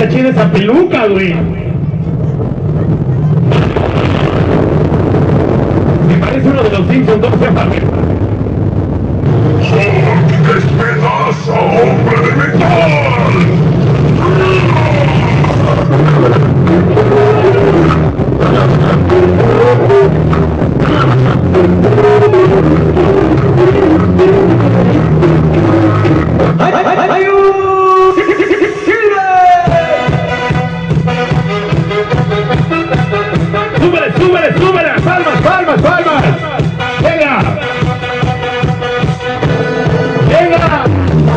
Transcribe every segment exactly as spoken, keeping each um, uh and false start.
está chida esa peluca, güey. Me parece uno de los Simpsons, ¿dónde se llama? ¡Despedaza, hombre de metal! ¡Ay, ay, ay, ay! ¡Súbele, súbele, súbele! ¡Palmas, palmas, palmas! ¡Venga! ¡Venga!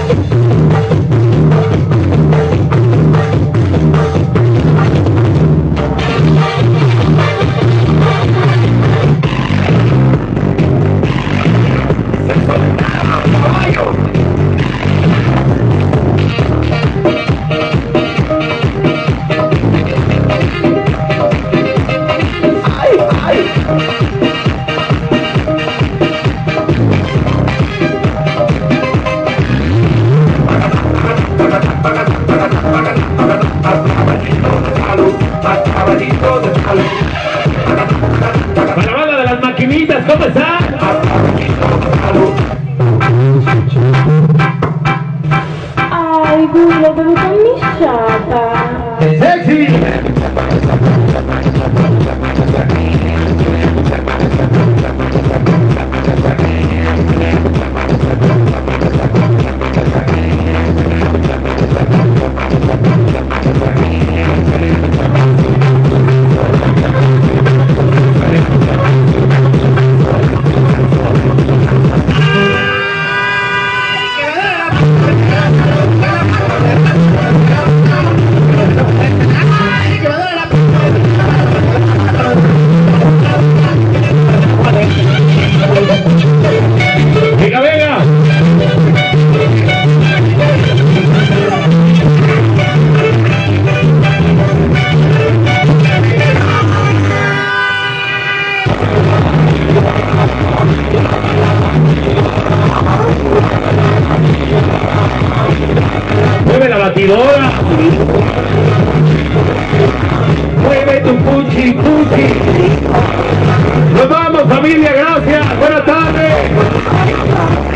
Para la banda de las maquinitas, ¿cómo está? Ay, Gullo, bevuto ammisciata. ¡Sexy! Venga, venga. Mueve la batidora. Mueve tu puchi, puchi. Nos vamos, familia, gracias. Buenas tardes.